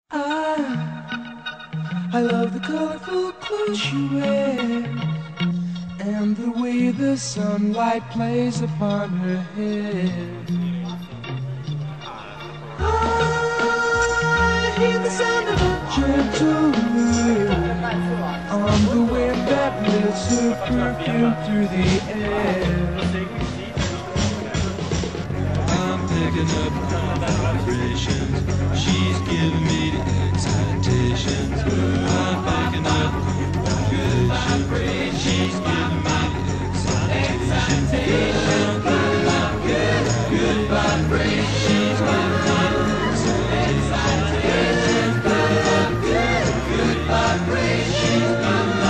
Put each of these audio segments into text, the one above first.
I love the colorful clothes she wears and the way the sunlight plays upon her head. I hear the sound of a gentle wind on the wind that lifts her perfume through the air. I'm picking up vibrations. She's giving me the excitations. I'm picking up vibrations. She's giving me the excitations. Good vibrations. She's giving me the excitations. Good vibrations. She's giving me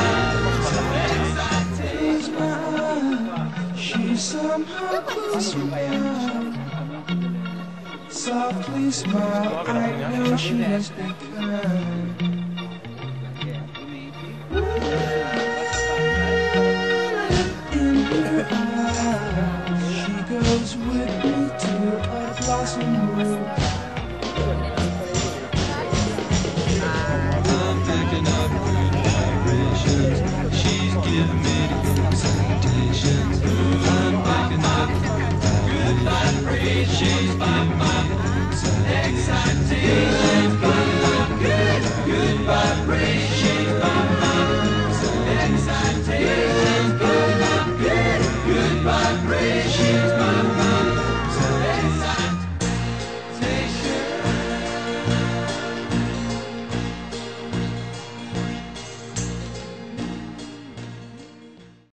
Close my eyes, she's somehow close now. Softly smile, I know she has been kind. In her eyes, she goes with me to a blossom room. I'm picking up good vibrations. She's giving me the excitations. I'm picking up good vibrations. She's giving me the excitations. Good vibrations. She's giving me the excitations. Good vibrations.